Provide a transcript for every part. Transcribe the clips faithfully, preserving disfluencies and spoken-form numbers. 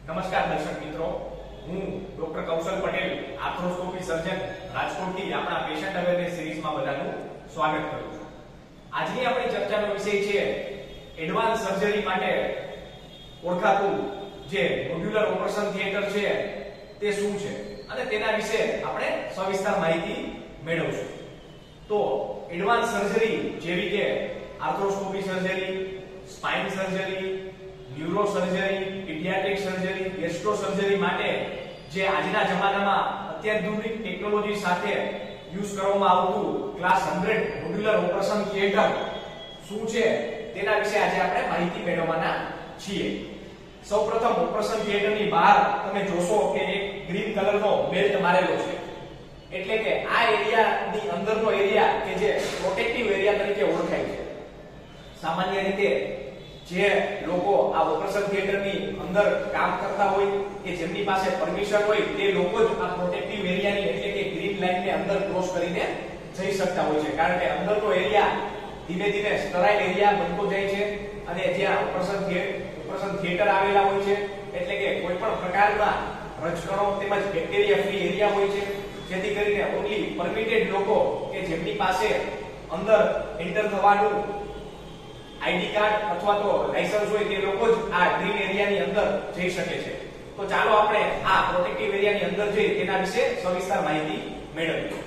નમસ્કાર દર્શક મિત્રો, હું ડોક્ટર કૌશલ પટેલ, આર્થ્રોસ્કોપી સર્જન, રાજકોટથી આપણા પેશન્ટ અવેરનેસ સિરીઝમાં બધાનું સ્વાગત કરું છું. આજની આપણી ચર્ચાનો વિષય છે એડવાન્સ સર્જરી માટે ઓળખાતું જે મોડ્યુલર ઓપરેશન થિયેટર છે તે શું છે અને તેના વિશે આપણે સવિસ્તાર માહિતી મેળવશું. તો એડવાન્સ સર્જરી જેવી કે arthroscopy surgery, spine surgery, neuro surgery, paediatric surgery, gastro surgery માટે જે આજના જમાનામાં અત્યાધુનિક ટેકનોલોજી સાથે યુઝ કરવામાં આવતું class hundred modular operation theatre શું છે તેના વિશે આજે આપણે માહિતી મેળવવાના છીએ. સૌપ્રથમ ઓપરેશન થિયેટરની બહાર તમે જોશો કે એક ગ્રીન કલરનો બેલ્ટ મારેલો છે, એટલે કે આ એરિયાની અંદરનો એરિયા કે જે પ્રોટેક્ટિવ એરિયા તરીકે ઓળખાય છે. સામાન્ય રીતે જે લોકો આ ઓપરેશન થિયેટરની અંદર કામ કરતા હોય કે જેમની પાસે પરમિશન હોય તે લોકો જ આ પ્રોટેક્ટિવ એરિયાની એટલે કે ગ્રીન લાઇનને અંદર ક્રોસ કરીને જઈ શકતા હોય છે, કારણ કે અંદરનો એરિયા ધીમે ધીમે સ્ટરાઇલ એરિયા બનતો જાય છે અને જ્યાં ઓપરેશન ઓપરેશન થિયેટર આવેલા હોય છે એટલે કે કોઈ પણ પ્રકારના રજકણો તેમજ બેક્ટેરિયા ફ્રી એરિયા હોય છે, જેથી કરીને ઓન્લી પરમિટેડ લોકો કે જેમની પાસે અંદર એન્ટર થવાનું આઈડી કાર્ડ અથવા તો લાયસન્સ હોય તે લોકો જ આ ગ્રીન એરિયાની અંદર જઈ શકે છે. તો ચાલો આપણે આ પ્રોટેક્ટિવ એરિયાની અંદર જઈ તેના વિશે સવિસ્તાર માહિતી મેળવીએ.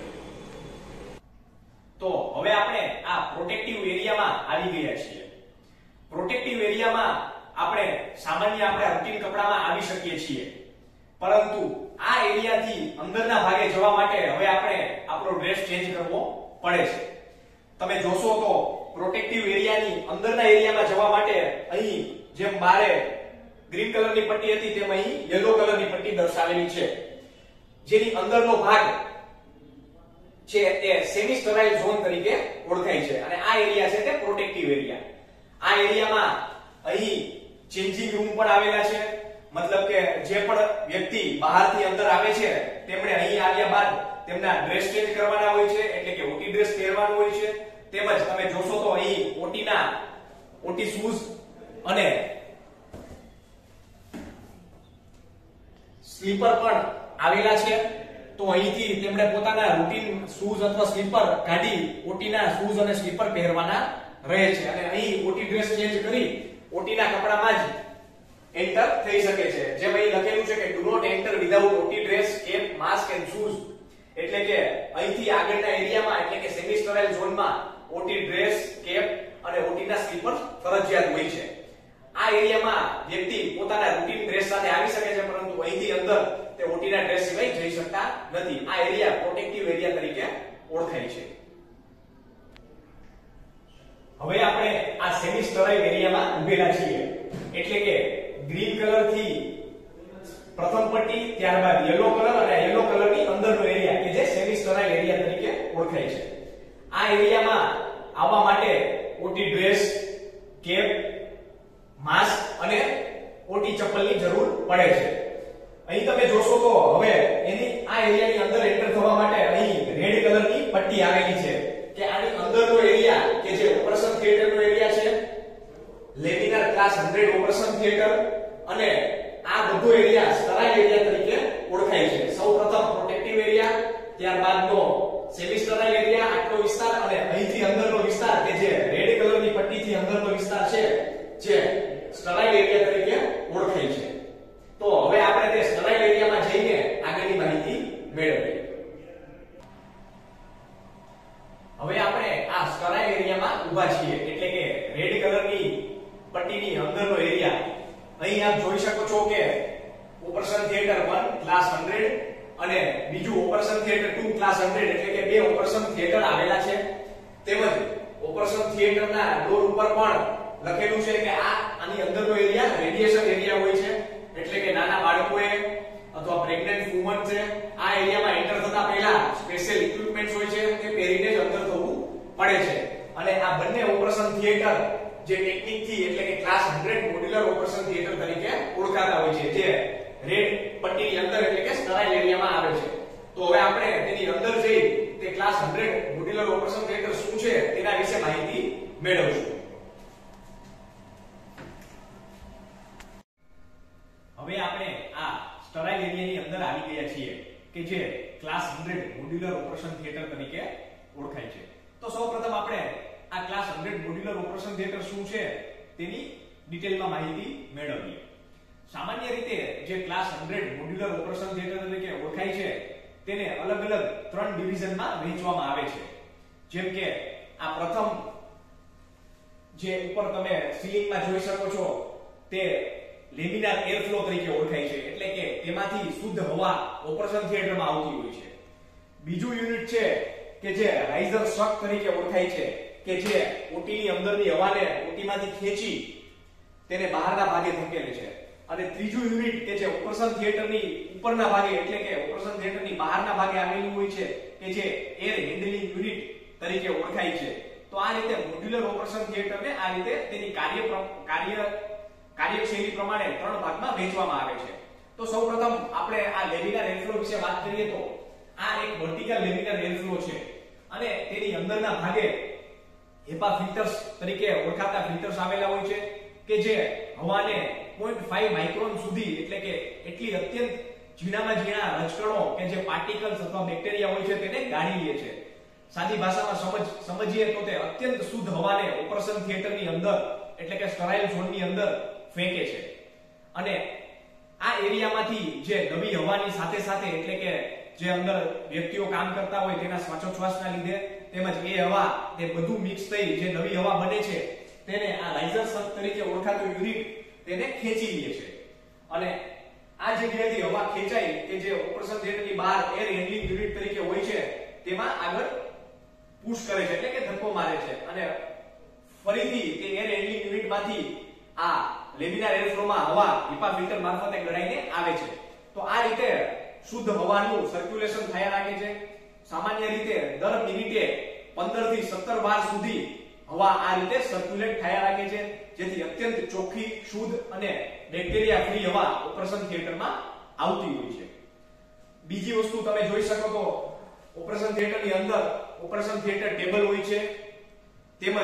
તો હવે આપણે આ પ્રોટેક્ટિવ એરિયામાં આવી ગયા છીએ. પ્રોટેક્ટિવ એરિયામાં આપણે સામાન્ય આપણે રૂટીન કપડામાં આવી શકીએ છીએ, પરંતુ આ એરિયાથી અંદરના ભાગે જવા માટે હવે આપણે આપણો ડ્રેસ ચેન્જ કરવો પડે છે. તમે જોશો તો પ્રોટેક્ટિવ એરિયાની અંદરના એરિયામાં જવા માટે અહીં જેમ બારે ગ્રીન કલરની પટ્ટી હતી તેમ અહીં યલો કલરની પટ્ટી દર્શાવેલી છે, જેની અંદરનો ભાગ છે તે સેમી સ્ટરાઇલ ઝોન તરીકે ઓળખાય છે અને આ એરિયા છે તે પ્રોટેક્ટિવ એરિયા. આ એરિયામાં અહીં ચેન્જિંગ રૂમ પણ આવેલા છે, મતલબ કે જે પણ વ્યક્તિ બહારથી અંદર આવે છે તેમણે અહીં આવ્યા બાદ તેમના ડ્રેસ ચેન્જ કરવાના હોય છે, એટલે કે ઓટી ડ્રેસ પહેરવાનો હોય છે. તેમજ તમે જોશો તો અહીં ઓટી ના ઓટી શૂઝ અને સ્લીપર પણ આવેલા છે. તો અહીંથી તેમણે પોતાના રૂટીન શૂઝ અથવા સ્લીપર કાઢી ઓટી ના શૂઝ અને સ્લીપર પહેરવાના રહે છે અને અહીં ઓટી ડ્રેસ ચેન્જ કરી ઓટી ના કપડામાં જ એન્ટર થઈ શકે છે. જેમ અહીં લખેલું છે કે do not enter without OT dress, cap, mask and shoes, એટલે કે અહીંથી આગળના એરિયામાં એટલે કે સેમી સ્ટરાઇલ ઝોનમાં ઓટી ડ્રેસ, કેપ અને ઓટી ના સ્લીપર ફરજિયાત હોય છે. આ એરિયામાં વ્યક્તિ પોતાના રૂટીન ડ્રેસ સાથે આવી શકે છે, પરંતુ અહીંથી અંદર તે ઓટી ના ડ્રેસ સિવાય જઈ શકતા નથી. આ એરિયા પ્રોટેક્ટિવ એરિયા તરીકે ઓળખાય છે. હવે આપણે આ સેમી સ્ટરાઇલ એરિયામાં ઉભેલા છીએ, એટલે કે ગ્રીન કલર થી પ્રથમ પટ્ટી, ત્યારબાદ યલો કલર અને યલો કલરની અંદરનો એરિયા કે જે સેમી સ્ટરાઇલ એરિયા તરીકે ઓળખાય છે. આ એરિયામાં આવવા માટે ઓટી ડ્રેસ, કેપ, માસ્ક અને ઓટી ચપ્પલની જરૂર પડે છે. અહીં તમે જોશો તો હવે એની આ એરિયાની અંદર એન્ટર થવા માટે અહીં રેડ કલરની પટ્ટી આવેલી છે કે આની અંદરનો એરિયા કે જે ઓપરેશન થિયેટરનો એરિયા છે, laminar class hundred operation theatre, અને આ બધો એરિયા સ્ટરાઇલ એરિયા તરીકે ઓળખાય છે. સૌપ્રથમ પ્રોટેક્ટિવ એરિયા, ત્યારબાદનો સેમી સ્ટરાઇલ એરિયા, આટલો વિસ્તાર અને અહીંથી અંદરનો વિસ્તાર કે જે રેડ કલરની પટ્ટીથી અંદરનો વિસ્તાર છે જે સ્ટરાઇલ એરિયા તરીકે ઓળખાય છે. તો હવે આપણે તે સ્ટરાઇલ એરિયામાં જઈને આગળની માહિતી મેળવીએ. હવે આપણે આ સ્ટરાઇલ એરિયામાં ઊભા છીએ, એટલે કે રેડ કલરની પટ્ટીની અંદરનો એરિયા. અહીં આપ જોઈ શકો છો કે operation theatre one class hundred અને બીજું operation theatre two class hundred, એટલે કે બે ઓપરેશન થિયેટર આવેલા છે. તેમજ ઓપરેશન થિયેટરના ડોર ઉપર પણ લખેલું છે કે આ આની અંદરનો એરિયા રેડિયેશન એરિયા હોય છે, એટલે કે નાના બાળકોએ અથવા પ્રેગ્નન્ટ વુમન છે આ એરિયામાં એન્ટર થતા પહેલા સ્પેશિયલ ઇક્વિપમેન્ટ્સ હોય છે તે પહેરીને જ અંદર થવું પડે છે. અને આ બંને ઓપરેશન થિયેટર જે ટેકનિકથી એટલે કે class hundred modular operation theatre તરીકે ઓળખાતા હોય છે, જે રેડ પટ્ટીની અંદર એટલે કે સ્ટરાઇલ એરિયામાં આવે છે. તો હવે આપણે તેની અંદર જઈ તે class hundred modular operation theatre શું છે તેના વિશે માહિતી મેળવશું. હવે આપણે આ સ્ટરાઇલ એરિયાની અંદર આવી ગયા છીએ કે જે class hundred modular operation theatre તરીકે ઓળખાય છે. તો સૌપ્રથમ આપણે આ class hundred modular operation theatre શું છે તેની ડિટેલમાં માહિતી મેળવીએ. સામાન્ય રીતે જે class hundred modular operation theatre તરીકે ઓળખાય છે તેને અલગ અલગ ત્રણ ડિવિઝનમાં વહેંચવામાં આવે છે. જેમ કે આ પ્રથમ જે ઉપર તમે સીલિંગમાં જોઈ શકો છો તે લેમિનાર એરફ્લો તરીકે ઓળખાય છે, એટલે કે તેમાંથી શુદ્ધ હવા ઓપરેશન થિયેટરમાં આવતી હોય છે. બીજું યુનિટ છે કે જે રાઇઝર શક તરીકે ઓળખાય છે કે જે ઓટીની અંદરની હવાને ઓટીમાંથી ખેંચી તેને બહારના ભાગે ધકેલે છે. અને ત્રીજું યુનિટ કે જે ઓપરેશન થિયેટરની ઉપરના ભાગે એટલે કે ઓપરેશન થિયેટરની બહારના ભાગે આવેલું હોય છે કે જે એર હેન્ડલિંગ યુનિટ તરીકે ઓળખાય છે. તો આ રીતે મોડ્યુલર ઓપરેશન થિયેટરને આ રીતે તેની કાર્ય કાર્ય કાર્યશૈલી પ્રમાણે ત્રણ ભાગમાં વહેંચવામાં આવે છે. તો સૌપ્રથમ આપણે આ લેમિનાર એરફ્લો વિશે વાત કરીએ તો આ એક વર્ટિકલ લેમિનાર એરફ્લો છે અને તેની અંદરના ભાગે હેપા ફિલ્ટર્સ તરીકે ઓળખાતા ફિલ્ટર્સ આવેલા હોય છે કે જે હવાને ઝીરો પોઈન્ટ પાંચ માઇક્રોન સુધી એટલે કે એટલી અત્યંત ઝીણામાં ઝીણા રજકણો કે જે પાર્ટિકલ્સ અથવા બેક્ટેરિયા હોય છે તેને ગાળી લે છે. સાદી ભાષામાં સમજ સમજીએ તો તે અત્યંત શુદ્ધ હવાને ઓપરેશન થિયેટરની અંદર એટલે કે સ્ટરાઇલ ઝોનની અંદર ફેંકે છે. અને આ એરિયામાંથી જે નવી હવાની સાથે સાથે એટલે કે જે અંદર વ્યક્તિઓ કામ કરતા હોય તેના શ્વાસોચ્છ્વાસના લીધે તેમજ એ હવા તે બધું મિક્સ થઈ જે નવી હવા બને છે તેને આ રાઇઝર શક તરીકે ઓળખાતું યુનિટ તેને ખેંચી લે છે. અને આ જગ્યાએથી હવા ખેંચાઈ કે જે ઓપરેશન થિયેટરની બહાર એર હેન્ડલિંગ યુનિટ તરીકે હોય છે તેમાં આગળ પુશ કરે છે એટલે કે ધક્કો મારે છે અને ફરીથી તે એર હેન્ડલિંગ યુનિટમાંથી આ લેમિનાર એરફ્લોમાં હવા હિપા ફિલ્ટર મારફતે ગળાઈને આવે છે. તો આ રીતે શુદ્ધ હવાનું સર્ક્યુલેશન થયા રાખે છે. સામાન્ય રીતે દર મિનિટે પંદર થી સત્તર વાર સુધી હવા આ રીતે સર્ક્યુલેટ થયા રાખે છે, જેથી અત્યંત ચોખ્ખી, શુદ્ધ અને બેક્ટેરિયા ફ્રી હવા ઓપરેશન થિયેટરમાં આવતી હોય છે. બીજી વસ્તુ તમે જોઈ શકો તો ઓપરેશન થિયેટરની અંદર ઓપરેશન થિયેટર ટેબલ હોય છે, તેમજ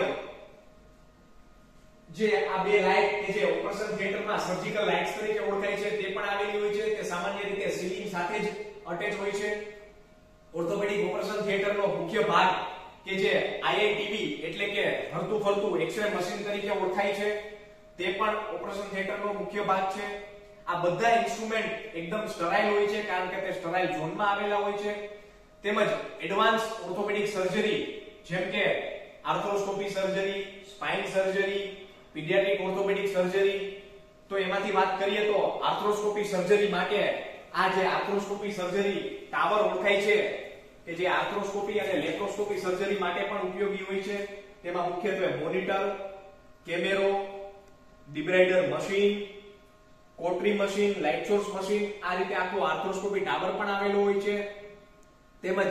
જે આ બે લાઇટ કે જે ઓપરેશન થિયેટરમાં સર્જિકલ લાઇટ્સ તરીકે ઓળખાય છે તે પણ આવેલી હોય છે. તે સામાન્ય રીતે સીલિંગ સાથે જ અટેચ હોય છે. ઓર્થોપેડિક ઓપરેશન થિયેટરનો મુખ્ય ભાગ કે જે આઈઆઈટીવી એટલે કે હરતું ફરતું એક્સ-રે મશીન તરીકે ઓળખાય છે તે પણ ઓપરેશન થિયેટરનો મુખ્ય ભાગ છે. આ બધા ઇન્સ્ટ્રુમેન્ટ એકદમ સ્ટરાઇલ હોય છે કારણ કે તે સ્ટરાઇલ ઝોનમાં આવેલા હોય છે. તેમજ એડવાન્સ ઓર્થોપેડિક સર્જરી જેમ કે arthroscopy surgery, spine surgery, paediatric orthopaedic surgery, તો એમાંથી વાત કરીએ તો આર્થ્રોસ્કોપી સર્જરી માટે આ જે આર્થ્રોસ્કોપી સર્જરી ટાવર ઓળખાય છે કે જે આર્થ્રોસ્કોપી અને લેપ્રોસ્કોપી સર્જરી માટે પણ ઉપયોગી હોય છે. તેમાં મુખ્યત્વે મોનિટર, કેમેરો, debrider machine, cautery machine, light source machine, આ રીતે આખો આર્થ્રોસ્કોપી ટાવર પણ આવેલો હોય છે. તેમજ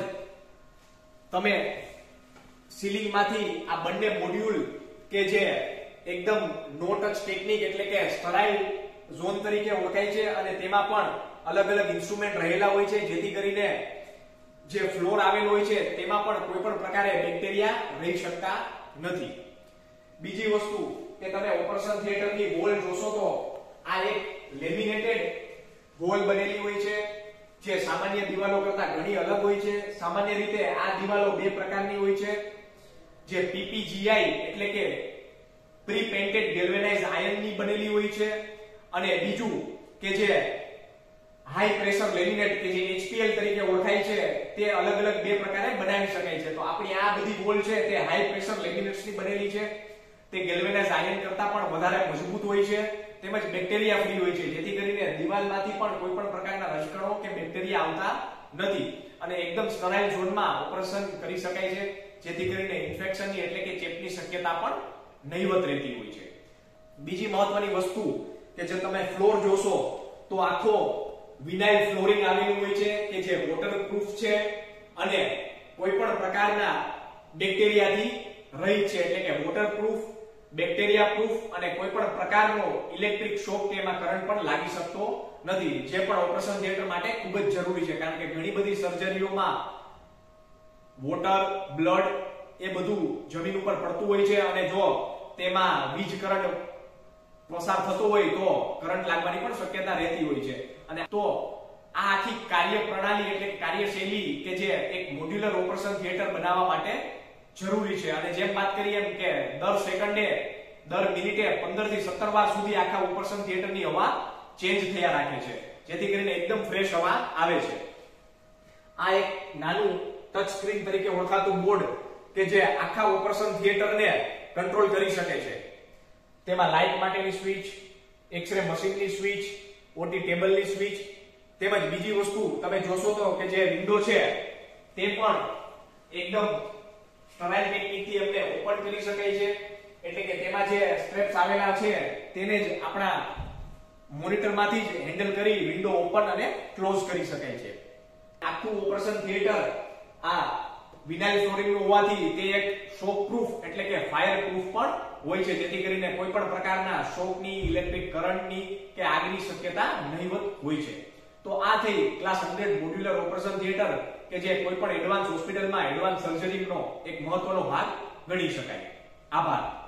તમે સીલિંગમાંથી આ બંને મોડ્યુલ કે જે એકદમ નો ટચ ટેકનિક એટલે કે સ્ટરાઇલ ઝોન તરીકે ઓળખાય છે અને તેમાં પણ અલગ અલગ ઇન્સ્ટ્રુમેન્ટ રહેલા હોય છે, જેથી કરીને જે ફ્લોર આવેલો હોય છે તેમાં પણ કોઈ પણ પ્રકારે બેક્ટેરિયા રહી શકતા નથી. બીજી વસ્તુ કે તમે ઓપરેશન થિયેટરની વોલ જોશો તો આ એક લેમિનેટેડ વોલ બનેલી હોય છે જે સામાન્ય દિવાલો કરતા ઘણી અલગ હોય છે. સામાન્ય રીતે આ દિવાલો બે પ્રકારની હોય છે, જે પીપીજીઆઈ એટલે કે પ્રી પેઇન્ટેડ ગેલ્વેનાઇઝ આયર્નની બનેલી હોય છે અને બીજું કે જે હાઈ પ્રેશર લેમિનેટ કે જે એચપીએલ તરીકે ઓળખાય છે તે અલગ અલગ બે પ્રકારે બનાવી શકાય છે. તો આપણી આ બધી વોલ છે તે હાઈ પ્રેશર લેમિનેટ્સની બનેલી છે. તે ગેલ્વેનાઇઝ આયર્ન કરતા પણ વધારે મજબૂત હોય છે તેમજ બેક્ટેરિયા ફ્રી હોય છે, જેથી કરીને દિવાલમાંથી પણ કોઈ પણ પ્રકારના રજકણો કે બેક્ટેરિયા આવતા નથી અને એકદમ સ્ટરાઇલ ઝોનમાં ઓપરેશન કરી શકાય છે, જેથી કરીને ઇન્ફેક્શનની એટલે કે ચેપની શક્યતા પણ નહીવત રહેતી હોય છે. બીજી મહત્વની વસ્તુ કે જે તમે ફ્લોર જોશો તો આખો વિનાઇલ ફ્લોરિંગ આવેલું હોય છે કે જે વોટરપ્રૂફ છે અને કોઈ પણ પ્રકારના બેક્ટેરિયાથી રહિત છે, એટલે કે વોટરપ્રૂફ, બેક્ટેરિયા પ્રૂફ અને કોઈ પણ પ્રકારનો ઇલેક્ટ્રિક શોક કે એમાં કરંટ પણ લાગી શકતો નથી, જે પણ ઓપરેશન થિયેટર માટે ખૂબ જ જરૂરી છે કારણ કે ઘણી બધી સર્જરીઓમાં વોટર, બ્લડ એ બધું જમીન ઉપર પડતું હોય છે અને જો તેમાં વીજ કરંટ પસાર થતો હોય તો કરંટ લાગવાની પણ શક્યતા રહેતી હોય છે. અને તો આ આખી કાર્ય પ્રણાલી એટલે કાર્યશૈલી કે જે એક મોડ્યુલર ઓપરેશન થિયેટર બનાવવા માટે જરૂરી છે. અને જેમ વાત કરીએ એમ કે દર સેકન્ડે દર મિનિટે પંદર થી સત્તર વાર સુધી આખા ઓપરેશન થિયેટરની હવા ચેન્જ થયા રાખે છે, જેથી કરીને એકદમ ફ્રેશ હવા આવે છે. આ એક નાનું ટચ સ્ક્રીન તરીકે ઓળખાતું બોર્ડ કે જે આખા ઓપરેશન થિયેટરને કંટ્રોલ કરી શકે છે. તેમાં લાઇટ માટેની સ્વિચ, એક્સરે મશીનની સ્વિચ, ઓટી ટેબલની સ્વિચ તેમજ બીજી વસ્તુ તમે જોશો તો કે જે વિન્ડો છે તે પણ એકદમ સ્ટરાઇલ ટેકનિકથી આપણે ઓપન કરી શકાય છે. એટલે કે તેમાં જે સ્ટ્રેપ્સ આવેલા છે તેને જ આપણા મોનિટરમાંથી જ હેન્ડલ કરી વિન્ડો ઓપન અને ક્લોઝ કરી શકાય છે. આખું ઓપરેશન થિયેટર આ વિનાઇલ ફ્લોરિંગનું હોવાથી તે એક શોક પ્રૂફ એટલે કે ફાયર પ્રૂફ પણ હોય છે, જેથી કરીને કોઈ પણ પ્રકારના શોકની, ઇલેક્ટ્રિક કરંટની કે આગની શક્યતા નહિવત હોય છે. તો આ થઈ class hundred modular operation theatre કે જે કોઈ પણ એડવાન્સ હોસ્પિટલમાં એડવાન્સ સર્જરીનો એક મહત્વનો ભાગ ગણી શકાય. આભાર.